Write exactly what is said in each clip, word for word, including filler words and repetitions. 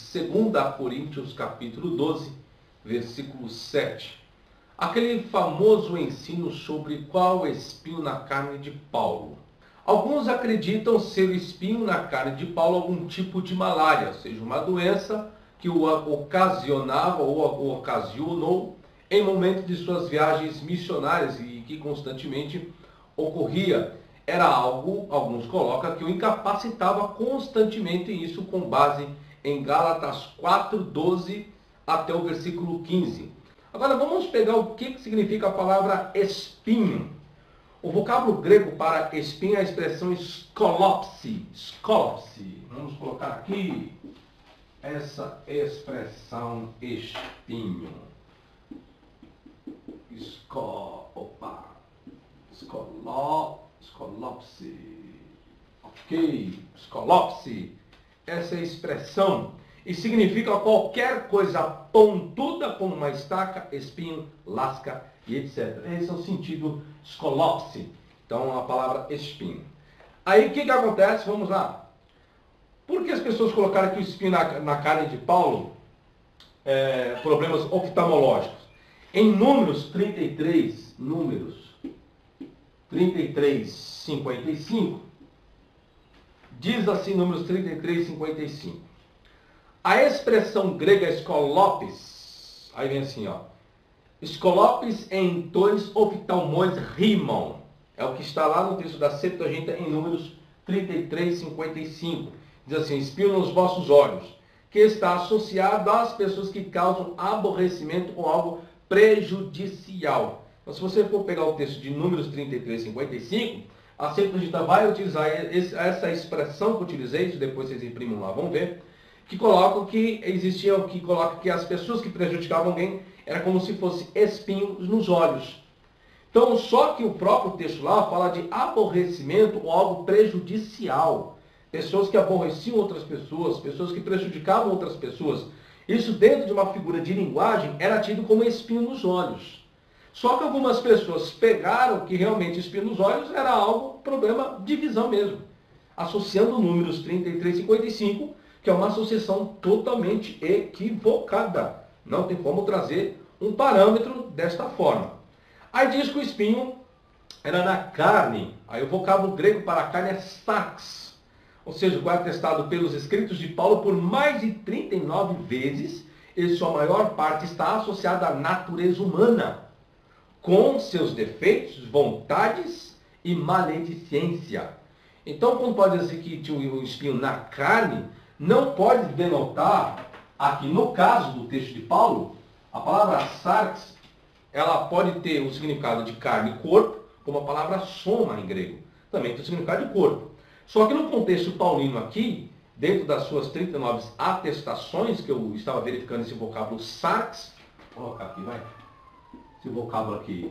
segunda Coríntios capítulo doze, versículo sete. Aquele famoso ensino sobre qual espinho na carne de Paulo. Alguns acreditam ser o espinho na carne de Paulo algum tipo de malária, ou seja, uma doença que o ocasionava ou o ocasionou em momentos de suas viagens missionárias e que constantemente ocorria. Era algo, alguns colocam, que o incapacitava constantemente, e isso com base em Gálatas quatro, doze até o versículo quinze. Agora vamos pegar o que significa a palavra espinho. O vocábulo grego para espinho é a expressão skolopsi. Skolopsi. Vamos colocar aqui essa expressão espinho. Esco, opa. Escoló, escolopse. Ok. Escolopse. Essa é a expressão. E significa qualquer coisa pontuda como uma estaca, espinho, lasca e etcétera. Esse é o sentido escolopse. Então, a palavra espinho. Aí, o que, que acontece? Vamos lá. Por que as pessoas colocaram aqui o espinho na, na carne de Paulo? É, problemas oftalmológicos. Em Números trinta e três, Números trinta e três, cinquenta e cinco, diz assim, Números trinta e três, cinquenta e cinco. A expressão grega escolopes, aí vem assim, ó. Escolopes em dois oftalmões rimam. É o que está lá no texto da Septuaginta em Números trinta e três, cinquenta e cinco. Diz assim, espinho nos vossos olhos, que está associado às pessoas que causam aborrecimento com algo prejudicial. Então, se você for pegar o texto de Números trinta e três, cinquenta e cinco, a Septuaginta vai utilizar essa expressão que eu utilizei, isso depois vocês imprimam lá, vão ver, que colocam que existia, que coloca que as pessoas que prejudicavam alguém era como se fosse espinhos nos olhos. Então, só que o próprio texto lá fala de aborrecimento ou algo prejudicial. Pessoas que aborreciam outras pessoas, pessoas que prejudicavam outras pessoas. Isso dentro de uma figura de linguagem era tido como espinho nos olhos. Só que algumas pessoas pegaram que realmente espinho nos olhos era algo, problema de visão mesmo. Associando Números trinta e três, cinquenta e cinco, que é uma associação totalmente equivocada. Não tem como trazer um parâmetro desta forma. Aí diz que o espinho era na carne. Aí o vocábulo grego para a carne é sarx. Ou seja, o atestado pelos escritos de Paulo por mais de trinta e nove vezes, e sua maior parte está associada à natureza humana, com seus defeitos, vontades e maledicência. Então, quando pode dizer que tinha o espinho na carne, não pode denotar, aqui no caso do texto de Paulo, a palavra sarx, ela pode ter o significado de carne e corpo, como a palavra soma em grego. Também tem o significado de corpo. Só que no contexto paulino aqui, dentro das suas trinta e nove atestações, que eu estava verificando esse vocábulo sarx, vou colocar aqui, vai. Esse vocábulo aqui,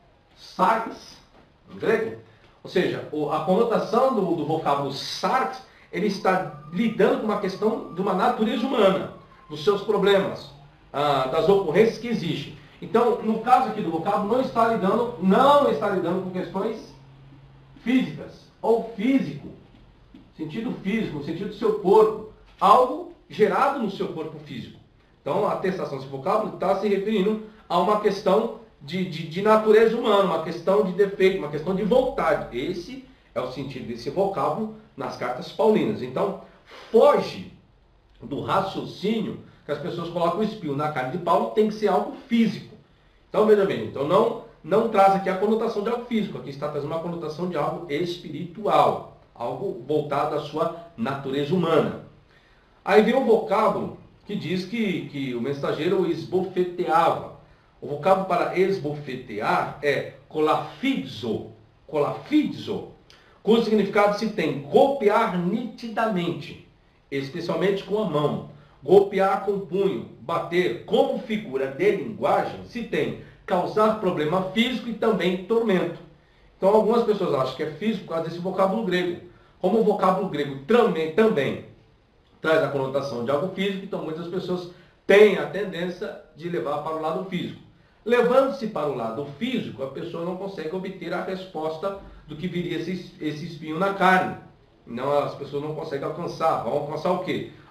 sarx, em grego. Ou seja, a conotação do, do vocábulo sarx, ele está lidando com uma questão de uma natureza humana, dos seus problemas, ah, das ocorrências que existem. Então, no caso aqui do vocábulo, não está lidando, não está lidando com questões físicas ou físico, sentido físico, no sentido do seu corpo, algo gerado no seu corpo físico. Então, a atestação desse vocábulo está se referindo a uma questão de, de, de natureza humana, uma questão de defeito, uma questão de vontade. Esse é o sentido desse vocábulo nas cartas paulinas. Então, foge do raciocínio que as pessoas colocam o espinho na carne de Paulo, tem que ser algo físico. Então, veja bem, então não, não traz aqui a conotação de algo físico, aqui está trazendo uma conotação de algo espiritual, algo voltado à sua natureza humana. Aí vem um vocábulo que diz que, que o mensageiro esbofeteava. O vocábulo para esbofetear é colafizo, colafizo, cujo significado se tem golpear nitidamente, especialmente com a mão, golpear com o punho, bater. Como figura de linguagem se tem causar problema físico e também tormento. Então algumas pessoas acham que é físico por causa desse vocábulo grego. Como o vocábulo grego também, também traz a conotação de algo físico, então muitas pessoas têm a tendência de levar para o lado físico. Levando-se para o lado físico, a pessoa não consegue obter a resposta do que viria esse, esse espinho na carne. Não, as pessoas não conseguem alcançar. Vão alcançar o quê?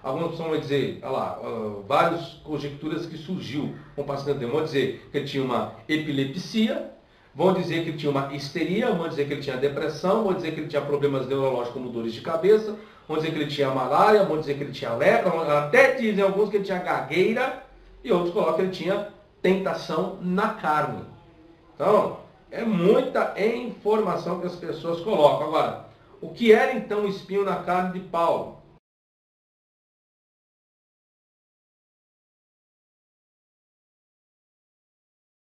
Algumas pessoas vão dizer, olha lá, uh, várias conjecturas que surgiu com o passar do tempo. Vão dizer que ele tinha uma epilepsia, vão dizer que ele tinha uma histeria, vão dizer que ele tinha depressão, vão dizer que ele tinha problemas neurológicos como dores de cabeça, vão dizer que ele tinha malária, vão dizer que ele tinha lepra, até dizem alguns que ele tinha gagueira, e outros colocam que ele tinha tentação na carne. Então, é muita informação que as pessoas colocam. Agora, o que era então o espinho na carne de Paulo?